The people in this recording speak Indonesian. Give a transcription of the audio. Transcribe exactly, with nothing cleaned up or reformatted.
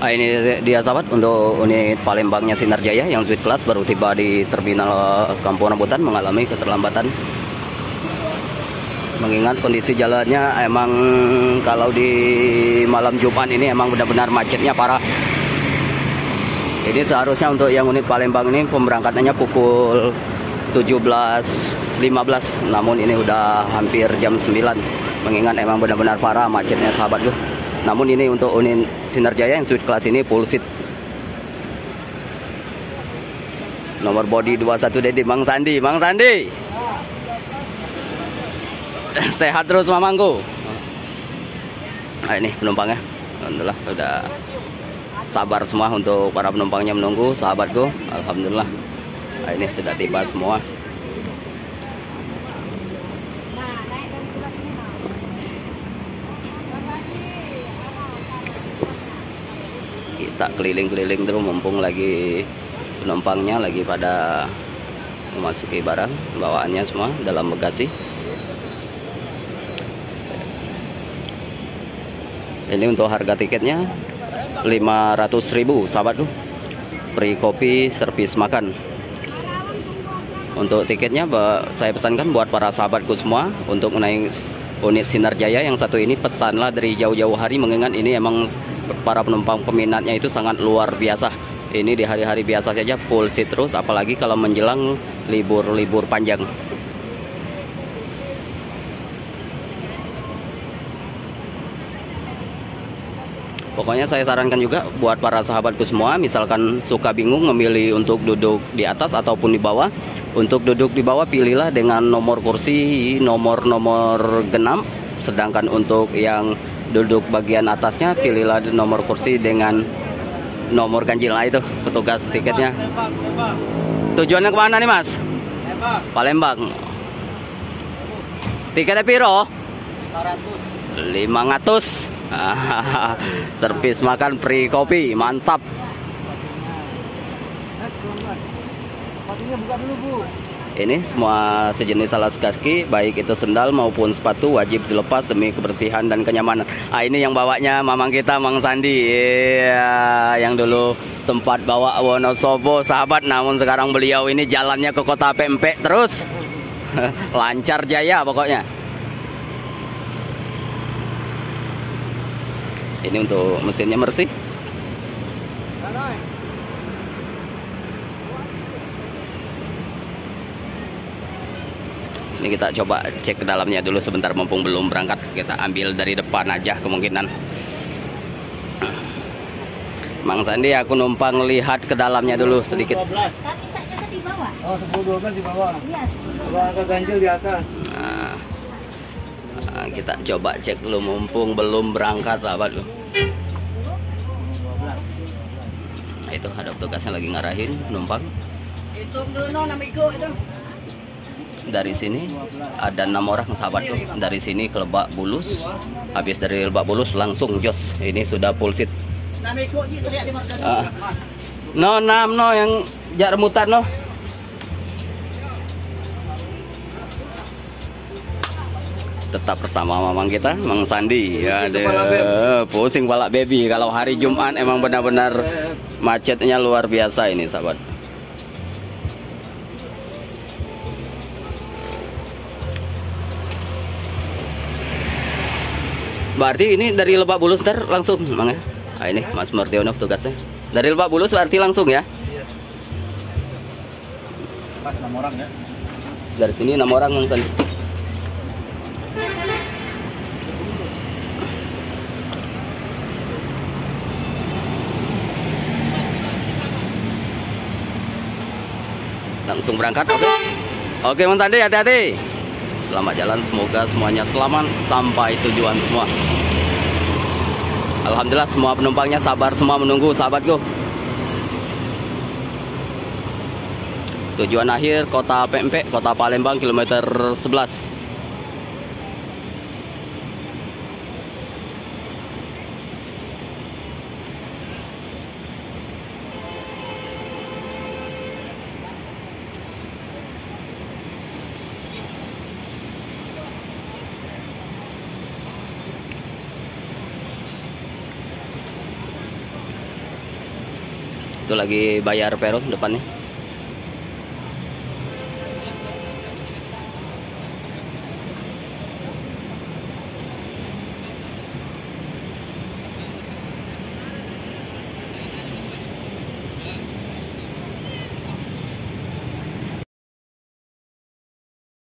Nah, ini dia sahabat untuk unit Palembangnya Sinar Jaya yang Suite Class baru tiba di terminal Kampung Rambutan mengalami keterlambatan. Mengingat kondisi jalannya emang kalau di malam Jumat ini emang benar-benar macetnya parah. Ini seharusnya untuk yang unit Palembang ini pemberangkatannya pukul tujuh belas lima belas, namun ini udah hampir jam sembilan. Mengingat emang benar-benar parah macetnya sahabat tuh. Namun ini untuk unit Sinar Jaya yang Suite Class ini full seat. Nomor bodi dua puluh satu Dedi, Mang Sandi, Mang Sandi. Sehat terus mamangku. Nah, ini penumpangnya. Alhamdulillah sudah sabar semua untuk para penumpangnya menunggu sahabatku. Alhamdulillah. Nah, ini sudah tiba semua. Kita keliling-keliling terus mumpung lagi penumpangnya lagi pada memasuki barang bawaannya semua dalam bagasi. Ini untuk harga tiketnya lima ratus ribu sahabatku. Free kopi, servis makan. Untuk tiketnya saya pesankan buat para sahabatku semua untuk naik unit Sinar Jaya yang satu ini, pesanlah dari jauh-jauh hari mengingat ini emang para penumpang peminatnya itu sangat luar biasa. Ini di hari-hari biasa saja full seat terus, apalagi kalau menjelang libur-libur panjang. Pokoknya saya sarankan juga buat para sahabatku semua, misalkan suka bingung memilih untuk duduk di atas ataupun di bawah. Untuk duduk di bawah pilihlah dengan nomor kursi nomor-nomor genap. Sedangkan untuk yang duduk bagian atasnya pilihlah nomor kursi dengan nomor ganjil. Nah, itu petugas tiketnya. Tujuannya kemana nih mas? Palembang. Tiketnya piro? lima ratus. Servis makan, free kopi, mantap. Ini semua sejenis alas kaki, baik itu sendal maupun sepatu, wajib dilepas demi kebersihan dan kenyamanan. Ah, ini yang bawanya mamang kita, Mang Sandi. Iya, yang dulu sempat bawa Wonosobo sahabat, namun sekarang beliau ini jalannya ke kota Pempek terus. Lancar jaya pokoknya. Ini untuk mesinnya bersih. Ini kita coba cek ke dalamnya dulu sebentar mumpung belum berangkat. Kita ambil dari depan aja kemungkinan. Mang Sandi, aku numpang lihat ke dalamnya dulu sedikit. Oh, sepuluh dua belas di bawah. Kalau agak ganjil di atas. Nah, nah, kita coba cek dulu mumpung belum berangkat sahabat loh. Nah, itu ada petugasnya lagi ngarahin penumpang. Hitung dulu namiku itu. Dari sini ada enam orang sahabat tuh. Dari sini ke Lebak Bulus. Habis dari Lebak Bulus langsung jos. Ini sudah full seat. Uh, no nam no yang jak remutan no. Tetap bersama mamang kita, Mang Sandi. Ya, ada pusing pala baby. Kalau hari Jumat emang benar-benar macetnya luar biasa ini, sahabat. Berarti ini dari Lebak Bulus ntar langsung, Mang ya? Nah, ini Mas Mardiono tugasnya. Dari Lebak Bulus berarti langsung ya? Iya. Pas enam orang ya. Dari sini enam orang, Mang Sandi. Langsung berangkat, oke? Okay? Oke, Mang Sandi, hati-hati. Selamat jalan, semoga semuanya selamat sampai tujuan semua. Alhamdulillah semua penumpangnya sabar semua menunggu sahabatku. Tujuan akhir kota Pempek, kota Palembang, kilometer sebelas. Itu lagi bayar peron depannya.